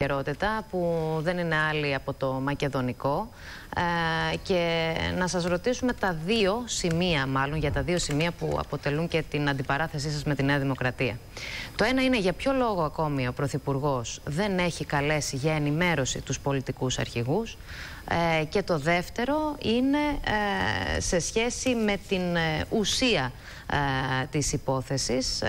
επικαιρότητα που δεν είναι άλλη από το μακεδονικό και να σας ρωτήσουμε τα δύο σημεία, μάλλον για τα δύο σημεία που αποτελούν και την αντιπαράθεσή σας με τη Νέα Δημοκρατία. Το ένα είναι για ποιο λόγο ακόμη ο Πρωθυπουργός δεν έχει καλέσει για ενημέρωση τους πολιτικούς αρχηγούς και το δεύτερο είναι σε σχέση με την ουσία της υπόθεσης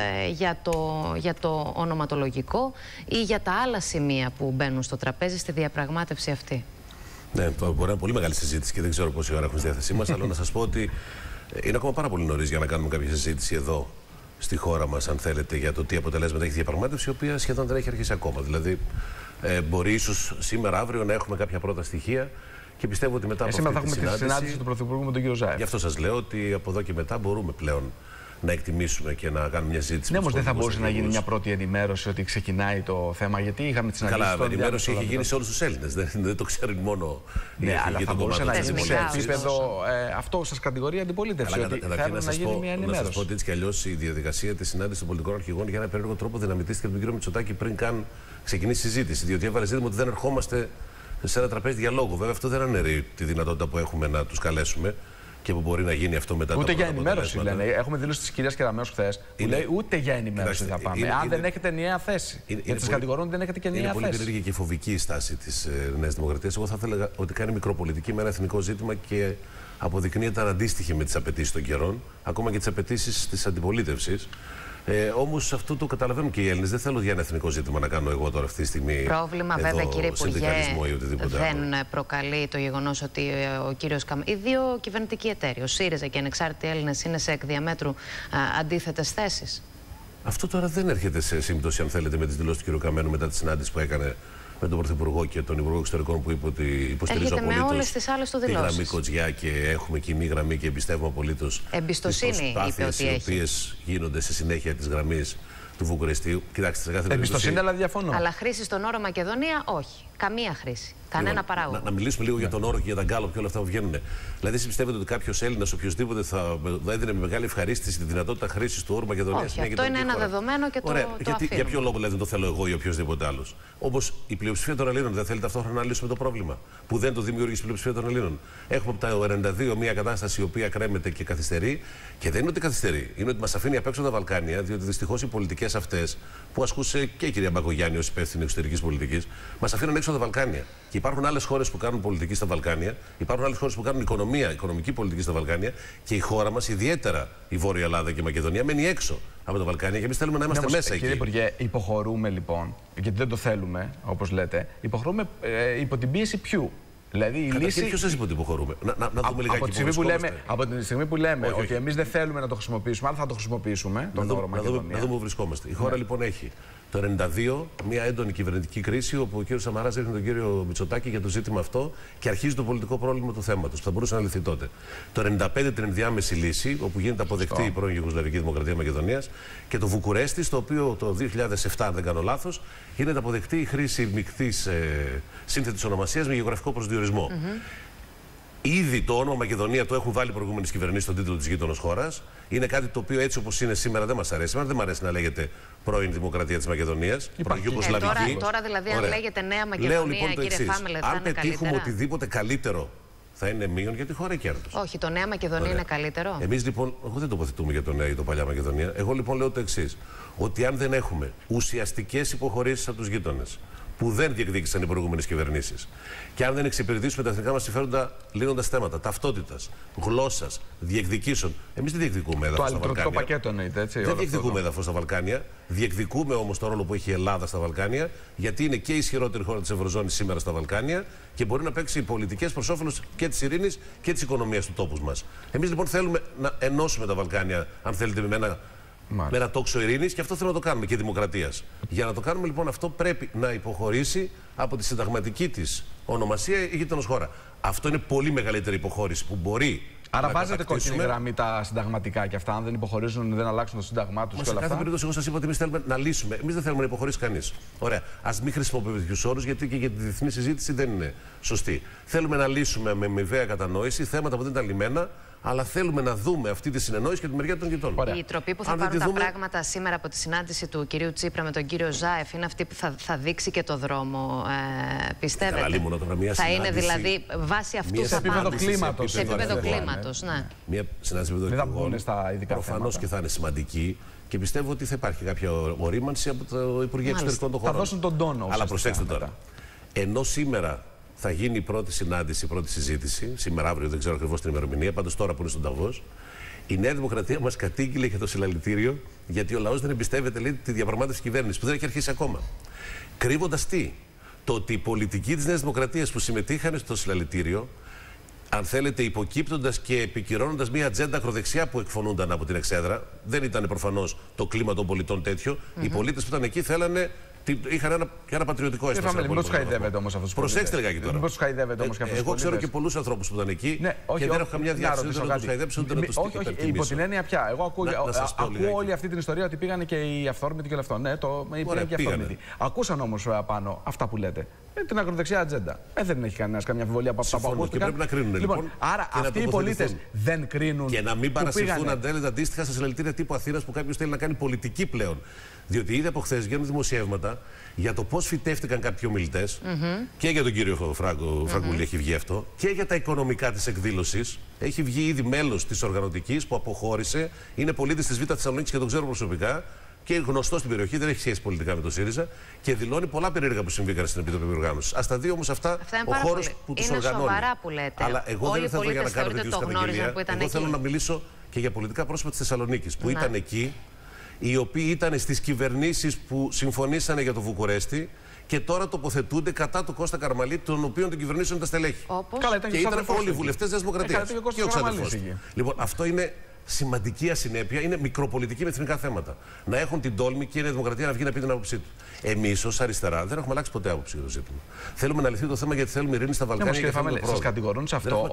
για το ονοματολογικό ή για τα άλλα σημεία που μπαίνουν στο τραπέζι στη διαπραγμάτευση αυτή. Ναι, μπορεί να είναι πολύ μεγάλη συζήτηση και δεν ξέρω πόση ώρα έχουμε στη διάθεσή μας, αλλά να σας πω ότι είναι ακόμα πάρα πολύ νωρίς για να κάνουμε κάποια συζήτηση εδώ στη χώρα μας, αν θέλετε, για το τι αποτελέσματα έχει διαπραγμάτευση, η οποία σχεδόν δεν έχει αρχίσει ακόμα. Δηλαδή, μπορεί ίσως σήμερα, αύριο να έχουμε κάποια πρώτα στοιχεία. Και πιστεύω ότι μετά από αυτή τη συνάντηση του Πρωθυπουργού με τον κύριο Ζάεφ. Γι' αυτό σας λέω ότι από εδώ και μετά μπορούμε πλέον να εκτιμήσουμε και να κάνουμε μια συζήτηση. Ναι, όμως δεν θα μπορούσε να γίνει μια πρώτη ενημέρωση ότι ξεκινάει το θέμα, γιατί είχαμε τη συναντήση. Καλά, η ενημέρωση έχει γίνει σε όλους τους Έλληνες. Δεν το ξέρουν μόνο. Ναι, αλλά θα μπορούσε να γίνει σε επίπεδο. Αυτό σας κατηγορεί η αντιπολίτευση. Ότι θέλουν να γίνει μια ενημέρωση. Να σας πω ότι έτσι κι αλλιώς η διαδικασία της συνάντησης των πολιτικών αρχηγών για ένα περίεργο τρόπο δυναμητίστηκε από τον κύριο Μητσοτάκη πριν καν ξεκινήσει η συζήτηση. Διότι έβαλε ζήτημα ότι δεν ερχόμαστε σε ένα τραπέζι διαλόγου. Βέβαια, αυτό δεν αναιρεί τη δυνατότητα που έχουμε να τους καλέσουμε και που μπορεί να γίνει αυτό μετά. Ούτε για ενημέρωση λένε. Έχουμε δήλωση της κυρίας Κεραμέως χθες που λέει ούτε για ενημέρωση θα πάμε. Αν δεν έχετε ενιαία θέση. Γιατί σας κατηγορούν ότι δεν έχετε και ενιαία θέση. Είναι πολύ περίεργη και φοβική η στάση της Νέας Δημοκρατίας. Εγώ θα ήθελα ότι κάνει μικροπολιτική με ένα εθνικό ζήτημα και αποδεικνύεται αναντίστοιχη με τις απαιτήσεις των καιρών, ακόμα και τις απαιτήσεις της αντιπολίτευσης. Όμως αυτό το καταλαβαίνουν και οι Έλληνες. Δεν θέλω για ένα εθνικό ζήτημα να κάνω εγώ τώρα αυτή τη στιγμή. Πρόβλημα, εδώ, βέβαια, κύριε Υπουργέ, δεν άλλο. προκαλεί το γεγονός ότι ο κύριος οι δύο κυβερνητικοί εταίροι, ο ΣΥΡΙΖΑ και οι ανεξάρτητοι Έλληνες, είναι σε εκ διαμέτρου αντίθετες θέσεις. Αυτό τώρα δεν έρχεται σε σύμπτωση, αν θέλετε, με τις δηλώσεις του κ. Καμένου μετά τη συνάντηση που έκανε με τον Πρωθυπουργό και τον Υπουργό Εξωτερικών, που είπε ότι υποστηρίζω απολύτως τη γραμμή Κοτζιά και έχουμε κοινή γραμμή και εμπιστεύουμε απολύτως τις προσπάθειες οι οποίες γίνονται στη συνέχεια της γραμμής του Βουκουρεστίου. Κοιτάξτε, σε κάθε εμπιστοσύνη, αλλά διαφωνώ. Αλλά χρήση στον όρο Μακεδονία, όχι. Καμία χρήση. Κανένα παράγωγο. Να μιλήσουμε λίγο για τον όρο και για τα γκάλοπ και όλα αυτά που βγαίνουν. Δηλαδή, εσείς πιστεύετε ότι κάποιος Έλληνας, οποιοδήποτε, θα έδινε με μεγάλη ευχαρίστηση τη δυνατότητα χρήσης του όρου Μακεδονία? Όχι, αυτό είναι ένα δεδομένο και το αφήνουμε. Για ποιο λόγο δηλαδή, δεν το θέλω εγώ ή οποιοδήποτε άλλο? Όπως η πλειοψηφία των Ελλήνων δεν θέλει ταυτόχρονα να λύσουμε το πρόβλημα που δεν το δημιούργησε η πλειοψηφία των Ελλήνων. Έχουμε από τα 92 μια κατάσταση η οποία κρέμεται και καθυστερεί. Και δεν είναι ότι καθυστερεί, είναι ότι μας αφήνει απ' έξω τα Βαλκάνια, διότι δυστυχώς οι πολιτικές αυτές που ασκούσε και η κυρία Μπακογιάννη ως υπεύθυνη εξωτερικής πολιτικής, μας αφήνουν έξω τα Βαλκάνια. Και υπάρχουν άλλες χώρες που κάνουν πολιτική στα Βαλκάνια, υπάρχουν άλλες χώρες που κάνουν οικονομική πολιτική στα Βαλκάνια και η χώρα μας, ιδιαίτερα η Βόρεια Ελλάδα και η Μακεδονία, μένει έξω από τα Βαλκάνια και εμείς θέλουμε να είμαστε μέσα εκεί. Κύριε Υπουργέ, υποχωρούμε λοιπόν, γιατί δεν το θέλουμε, όπως λέτε, υποχωρούμε υπό την πίεση ποιου? Δηλαδή η λύση. Ποιος σας είπε ότι υποχωρούμε? Να δούμε λιγάκι από τη στιγμή που λέμε ότι εμείς δεν θέλουμε να το χρησιμοποιήσουμε, αλλά θα το χρησιμοποιήσουμε. Να δούμε πού βρισκόμαστε. Η χώρα λοιπόν έχει το 1992 μια έντονη κυβερνητική κρίση, όπου ο κ. Σαμαράς έρχεται τον κύριο Μητσοτάκη για το ζήτημα αυτό και αρχίζει το πολιτικό πρόβλημα του θέματος, που θα μπορούσε να λυθεί τότε. Το 1995 την ενδιάμεση λύση, όπου γίνεται αποδεκτή η πρώην Ιουγκοσλαβική Δημοκρατία Μακεδονίας, και το Βουκουρέστι, στο οποίο το 2007, αν δεν κάνω λάθος, γίνεται αποδεκτή η χρήση μεικτής σύνθετης ονομασίας με γεωγραφικό προσδιορισμό. Ήδη το όνομα Μακεδονία το έχουν βάλει προηγούμενες κυβερνήσεις στον τίτλο της γείτονος χώρας. Είναι κάτι το οποίο έτσι όπως είναι σήμερα δεν μας αρέσει. Σήμερα δεν μου αρέσει να λέγεται πρώην Δημοκρατία της Μακεδονίας. Τώρα δηλαδή, αν λέγεται Νέα Μακεδονία, λέω λοιπόν κύριε Φάμελε, θα αν είναι πετύχουμε καλύτερα? Οτιδήποτε καλύτερο θα είναι μείον για τη χώρα κέρδος. Όχι, το Νέα Μακεδονία είναι καλύτερο. Εμείς λοιπόν, εγώ δεν τοποθετούμε για το Νέα ή το Παλιά Μακεδονία. Εγώ λοιπόν λέω το εξής: ότι αν δεν έχουμε ουσιαστικές υποχωρήσεις από τους γείτονες που δεν διεκδίκησαν οι προηγούμενες κυβερνήσεις, και αν δεν εξυπηρετήσουμε τα εθνικά μας συμφέροντα λύνοντας θέματα ταυτότητας, γλώσσας, διεκδικήσεων. Εμείς δεν διεκδικούμε έδαφος στα Βαλκάνια. Το πακέτο εννοείται, έτσι. Δεν διεκδικούμε έδαφος στα Βαλκάνια. Διεκδικούμε όμως το ρόλο που έχει η Ελλάδα στα Βαλκάνια, γιατί είναι και η ισχυρότερη χώρα της Ευρωζώνης σήμερα στα Βαλκάνια και μπορεί να παίξει πολιτικές προς όφελος και της ειρήνης και της οικονομίας του τόπου μας. Εμείς λοιπόν θέλουμε να ενώσουμε τα Βαλκάνια, αν θέλετε, με ένα τόξο ειρήνης, και αυτό θέλουμε να το κάνουμε, και δημοκρατίας. Για να το κάνουμε λοιπόν αυτό, πρέπει να υποχωρήσει από τη συνταγματική της ονομασία η γείτονος χώρα. Αυτό είναι πολύ μεγαλύτερη υποχώρηση που μπορεί. Άρα βάζετε κόκκινη γραμμή τα συνταγματικά και αυτά? Αν δεν υποχωρήσουν, δεν αλλάξουν το σύνταγμά τους και όλα αυτά. Σε κάθε περίπτωση, εγώ σας είπα ότι εμείς θέλουμε να λύσουμε. Εμείς δεν θέλουμε να υποχωρήσει κανείς. Ωραία. Ας μην χρησιμοποιούμε τέτοιους όρους, γιατί και για τη διεθνή συζήτηση δεν είναι σωστή. Θέλουμε να λύσουμε με αμοιβαία κατανόηση θέματα που δεν ήταν λυμμένα αλλά θέλουμε να δούμε αυτή τη συνεννόηση και τη μεριά των γειτόνων. Η τροπή που θα πάρουν τα πράγματα σήμερα από τη συνάντηση του κυρίου Τσίπρα με τον κύριο Ζάεφ είναι αυτή που θα δείξει και το δρόμο, πιστεύετε? Θα είναι δηλαδή βάση αυτού σε επίπεδο κλίματος. Σε επίπεδο κλίματος, ναι. Μια συνάντηση με τον κύριο Ζάεφ προφανώς και θα είναι σημαντική. Και πιστεύω ότι θα υπάρχει κάποια ορίμανση από το Υπουργείο Εξωτερικών των χωρών. Θα δώσουν τον τόνο. Αλλά προσέξτε τώρα. Ενώ σήμερα θα γίνει η πρώτη συνάντηση, η πρώτη συζήτηση, σήμερα, αύριο, δεν ξέρω ακριβώς την ημερομηνία, πάντως τώρα που είναι στον Νταβός, η Νέα Δημοκρατία μας κατήγγειλε για το συλλαλητήριο, γιατί ο λαός δεν εμπιστεύεται, λέει, τη διαπραγμάτευση κυβέρνησης, που δεν έχει αρχίσει ακόμα. Κρύβοντας τι? Το ότι οι πολιτικοί της Νέας Δημοκρατίας που συμμετείχαν στο συλλαλητήριο, αν θέλετε, υποκύπτοντας και επικυρώνοντας μια ατζέντα ακροδεξιά που εκφωνούνταν από την εξέδρα, δεν ήταν προφανώς το κλίμα των πολιτών τέτοιο. Οι πολίτες που ήταν εκεί θέλανε. Είχαν ένα πατριωτικό αίσθημα. Μήπως τους χαϊδεύετε όμως αυτούς τους πολίτες? Προσέξτε λιγάκι τώρα. Μήπως τους χαϊδεύετε όμως και αυτούς τους πολίτες? Εγώ ξέρω και πολλούς ανθρώπους που ήταν εκεί και δεν έχω καμιά διάθεση ούτε να τους χαϊδέψω ούτε να τους υπερτιμήσω. Υπό την έννοια πια. Εγώ ακούω όλη αυτή την ιστορία ότι πήγαν και οι αυθόρμητοι και όλα αυτά. Ναι, πήγαν και οι αυθόρμητοι. Ακούσαν όμως πάνω αυτά που λέτε. Την ακροδεξιά ατζέντα. Δεν έχει κανένα καμιά αμφιβολία από αυτά που ακούστηκαν. Και πρέπει να κρίνουν λοιπόν. Άρα αυτοί οι πολίτες δεν κρίνουν. Και να μην παρασυρθούν αν θέλετε αντίστοιχα στα συλλαλητήρια τύπου Αθήνας που κάποιος θέλει να κάνει πολιτική πλέον. Διότι ήδη από χθες βγαίνουν δημοσιεύματα για το πώς φυτεύτηκαν κάποιοι ομιλητές και για τον κύριο Φραγκούλη έχει βγει αυτό και για τα οικονομικά της εκδήλωσης. Έχει βγει ήδη μέλος της οργανωτικής που αποχώρησε, είναι πολίτης της Β' Θεσσαλονίκης και τον ξέρω προσωπικά και γνωστό στην περιοχή, δεν έχει σχέση πολιτικά με τον ΣΥΡΙΖΑ και δηλώνει πολλά περίεργα που συμβήκαν στην Επιτροπή Οργάνωσης. Ας τα δει όμως αυτά ο χώρος που τους οργανώνει. Είναι σοβαρά που λέτε. Αλλά εγώ δεν θέλω για να κάνω τέτοιου καταγγελία. Εγώ θέλω να μιλήσω και για πολιτικά πρόσωπα της Θεσσαλονίκης που ήταν εκεί, οι οποίοι ήταν στις κυβερνήσεις που συμφωνήσανε για το Βουκουρέστι και τώρα τοποθετούνται κατά του Κώστα Καραμαλή, τον οποίον την κυβερνήσεων τα στελέχη. Και ήταν όλοι οι βουλευτές της Δημοκρατίας. Και ο ξαδερφός. Λοιπόν, αυτό είναι σημαντική ασυνέπεια, είναι μικροπολιτική με εθνικά θέματα. Να έχουν την τόλμη και η Νέα Δημοκρατία να βγει να πει την άποψή του. Εμείς ως αριστερά δεν έχουμε αλλάξει ποτέ άποψη για το ζήτημα. Θέλουμε να λυθεί το θέμα γιατί θέλουμε ειρήνη στα Βαλκάνια. Σας κατηγορούν σε αυτό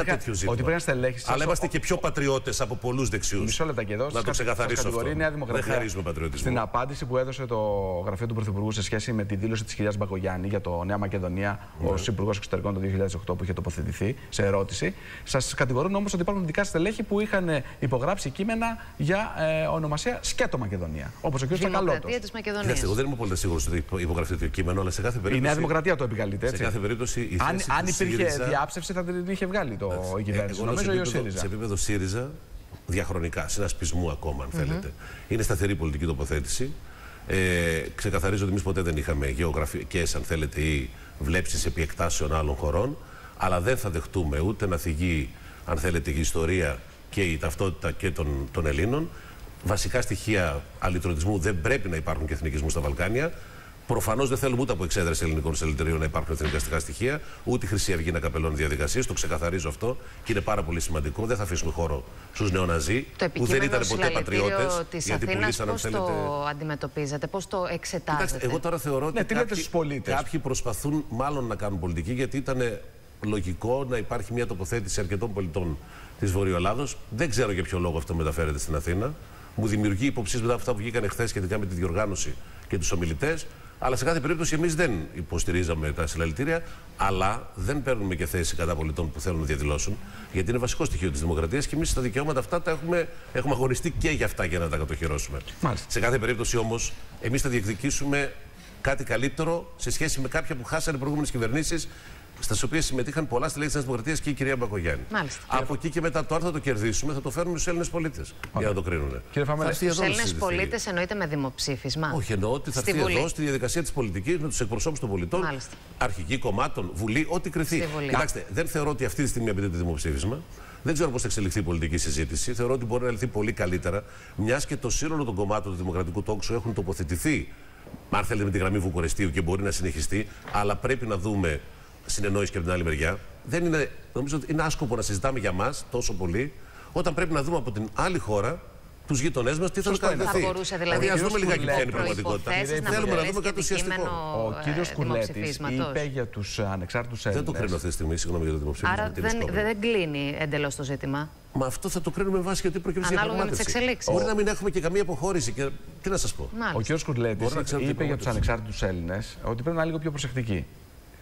ότι πρέπει να στελέχη. Αλλά είμαστε και πιο πατριώτες από πολλούς δεξιούς. Μισό λεπτό και εδώ. Να το ξεκαθαρίσω αυτό. Δεν χαρίζουμε πατριωτισμό. Στην απάντηση που έδωσε το γραφείο του Πρωθυπουργού σε σχέση με τη δήλωση της κυρίας Μπακογιάννη για το Νέα Μακεδονία ως Υπουργός Εξωτερικών το 2008 που είχε τοποθετηθεί σε ερώτηση, σας κατηγορούν όμως ότι υπάρχουν δικά στελέχη που είχαν υπογράψει κείμενα για ονομασία σκέτο Μακεδονία. Όπως ο κ. Τσακαλώτος. Εγώ δεν είμαι πολύ σίγουρος ότι υπογραφεί το κείμενο, αλλά σε κάθε περίπτωση. Η Νέα Δημοκρατία το επικαλείται, έτσι. Σε κάθε περίπτωση. Αν υπήρχε διάψευση, θα την είχε βγάλει η κυβέρνηση. Νομίζω ο ΣΥΡΙΖΑ. Σε επίπεδο ΣΥΡΙΖΑ, διαχρονικά, συνασπισμού ακόμα, αν θέλετε. Είναι σταθερή πολιτική τοποθέτηση. Ξεκαθαρίζω ότι εμείς ποτέ δεν είχαμε γεωγραφικές, αν θέλετε, ή βλέψεις επί εκτάσεων άλλων χωρών, αλλά δεν θα δεχτούμε ούτε να θυγεί, αν θέλετε, η ιστορία και η ταυτότητα και των Ελλήνων. Βασικά στοιχεία αλυτρωτισμού δεν πρέπει να υπάρχουν και εθνικισμού στα Βαλκάνια. Προφανώς δεν θέλουμε ούτε από εξέδρες ελληνικών συλλαλητηρίων να υπάρχουν εθνικιστικά στοιχεία, ούτε η Χρυσή Αυγή να καπελώνει διαδικασίες. Το ξεκαθαρίζω αυτό και είναι πάρα πολύ σημαντικό. Δεν θα αφήσουμε χώρο στους νεοναζί που δεν ήταν ποτέ πατριώτες. Γιατί πουλήσαν, αν θέλετε. Πώς το αντιμετωπίζετε, πώς το εξετάζετε? Κοιτάξτε, εγώ τώρα θεωρώ ότι κάποιοι προσπαθούν μάλλον να κάνουν πολιτική, γιατί ήταν λογικό να υπάρχει μια τοποθέτηση αρκετών πολιτών της Βορειοελλάδος. Δεν ξέρω για ποιο λόγο αυτό μεταφέρεται στην Αθήνα. Μου δημιουργεί υποψίες μετά από αυτά που βγήκαν χθες σχετικά με τη διοργάνωση και τους ομιλητές. Αλλά σε κάθε περίπτωση εμείς δεν υποστηρίζαμε τα συλλαλητήρια, αλλά δεν παίρνουμε και θέση κατά πολιτών που θέλουν να διαδηλώσουν, γιατί είναι βασικό στοιχείο της δημοκρατίας και εμείς τα δικαιώματα αυτά τα έχουμε αγωνιστεί και για αυτά για να τα κατοχυρώσουμε. Μάλιστα. Σε κάθε περίπτωση όμως, εμείς θα διεκδικήσουμε κάτι καλύτερο σε σχέση με κάποια που χάσανε προηγούμενες κυβερνήσεις, στις οποίες συμμετείχαν πολλά στελέχη της Δημοκρατίας και η κυρία Μπακογιάννη. Μάλιστα. Από εκεί και μετά, το αν θα το κερδίσουμε, θα το φέρουμε στους Έλληνες πολίτες για να το κρίνουν. Στους Έλληνες πολίτες εννοείται με δημοψήφισμα? Όχι, εννοώ ότι θα έρθει εδώ στη διαδικασία της πολιτικής με τους εκπροσώπους των πολιτών, μάλιστα, αρχηγοί κομμάτων, Βουλή, ό,τι κριθεί. Κοιτάξτε, δεν θεωρώ ότι αυτή τη στιγμή απαιτείται δημοψήφισμα. Δεν ξέρω πώς θα εξελιχθεί η πολιτική συζήτηση. Θεωρώ ότι μπορεί να λυθεί πολύ καλύτερα, μιας και το σύνολο των κομμάτων του Δημοκρατικού Τόξου έχουν τοποθετηθεί, αν θέλετε, με τη γραμμή Βουκουρεστίου και μπορεί να συνεχιστεί, αλλά πρέπει να δούμε συνεννόηση και από την άλλη μεριά. Δεν είναι, νομίζω ότι είναι άσκοπο να συζητάμε για μας τόσο πολύ, όταν πρέπει να δούμε από την άλλη χώρα τους γείτονές μας τι θα κάνουν. Θα μπορούσε δηλαδή να δούμε λιγάκι ποια είναι η πραγματικότητα. Θέλουμε να δούμε κάτι ουσιαστικό. Ο κύριος Κουρλέτης είπε για τους ανεξάρτητους Έλληνες. Δεν το κρίνω αυτή τη στιγμή, συγγνώμη για το δημοψήφισμα. Άρα δεν κλείνει εντελώς το ζήτημα. Μα αυτό θα το κρίνουμε με βάση γιατί προκειμένου στη διαπραγμάτευση. Μπορεί να μην έχουμε και καμία αποχώρηση. Και τι να σας πω. Ο κύριος Κουρλέτης είπε για τους ανεξάρτητους Έλληνες ότι πρέπει να είναι λίγο πιο προσεκτικοί.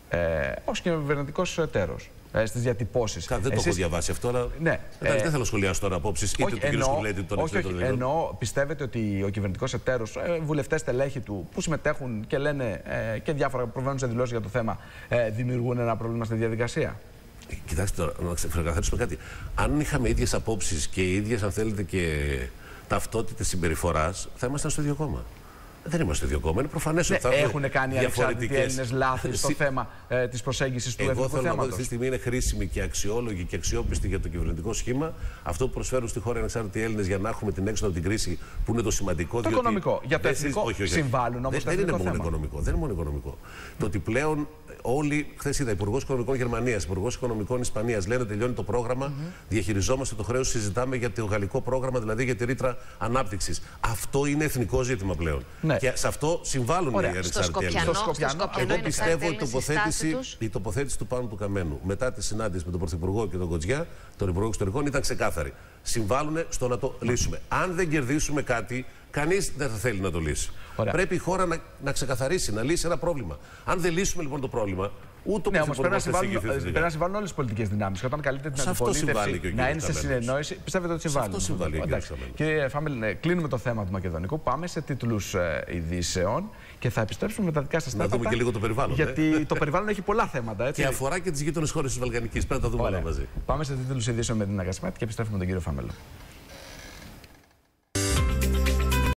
ως κυβερνητικός εταίρος. Στις διατυπώσεις. Δεν το έχω διαβάσει αυτό, αλλά ναι, δεν θέλω να σχολιάσω τώρα απόψεις είτε του κ. Σκουλέτη είτε των εννοώ, πιστεύετε ότι ο κυβερνητικός εταίρος, βουλευτές στελέχη του που συμμετέχουν και λένε και διάφορα προβαίνουν σε δηλώσεις για το θέμα, δημιουργούν ένα πρόβλημα στη διαδικασία? Κοιτάξτε τώρα, να ξεκαθαρίσουμε κάτι. Αν είχαμε ίδιες απόψεις και ίδιες, αν θέλετε, και ταυτότητες συμπεριφοράς, θα ήμασταν στο ίδιο κόμμα. Δεν είμαστε δύο κόμμα. Είναι προφανές ότι θα έχουν κάνει ανεξάρτητοι Έλληνες λάθη στο θέμα της προσέγγισης του εθνικού θέματος. Εγώ θέλω να πω ότι αυτή τη στιγμή είναι χρήσιμη και αξιόλογη και αξιόπιστη για το κυβερνητικό σχήμα αυτό που προσφέρουν στη χώρα οι ανεξάρτητοι Έλληνες για να έχουμε την έξοδο από την κρίση, που είναι το σημαντικό. Το οικονομικό. Για το εθνικό συμβάλλουν όμως. Δεν είναι μόνο οικονομικό. Δεν είναι μόνο οικονομικό. Το ότι πλέον όλοι, χθες είδα, Υπουργός Οικονομικών Γερμανίας, Υπουργός Οικονομικών Ισπανίας, λένε τελειώνει το πρόγραμμα, διαχειριζόμαστε το χρέος, συζητάμε για το γαλλικό πρόγραμμα, δηλαδή για τη ρήτρα ανάπτυξης. Αυτό είναι εθνικό ζήτημα πλέον. Ναι. Και σε αυτό συμβάλλουν οι ανεξάρτητοι Έλληνες. Εγώ πιστεύω ότι η τοποθέτηση του Πάνου του Καμένου μετά τη συνάντηση με τον Πρωθυπουργό και τον Κοτζιά, τον Υπουργό Εξωτερικών, ήταν ξεκάθαρη. Συμβάλλουν στο να το λύσουμε. Αν δεν κερδίσουμε κάτι, κανείς δεν θα θέλει να το λύσει. Ωραία. Πρέπει η χώρα να ξεκαθαρίσει, να λύσει ένα πρόβλημα. Αν δεν λύσουμε λοιπόν το πρόβλημα, ούτε ο Πρωθυπουργός θα εξηγηθεί. Πρέπει να συμβάλλουν όλες τις πολιτικές δυνάμεις. Και όταν καλείται την αντιπολίτευση να είναι σε συνεννόηση, πιστεύετε ότι συμβάλλουν? Αυτό συμβάλλει. Κύριε Φάμελ, κλείνουμε το θέμα του Μακεδονικού. Πάμε σε τίτλους ειδήσεων και θα επιστρέψουμε με τα δικά σας θέματα. Να δούμε και λίγο το περιβάλλον. Γιατί το περιβάλλον έχει πολλά θέματα. Έτσι. Και αφορά και τις γείτονες χώρες της Βαλκανικής. Πρέπει να τα δούμε όλα μαζί. Πάμε σε τίτλους ειδήσεων με την Αγασμέτ και επιστρέφουμε με τον κύριο Φάμελο.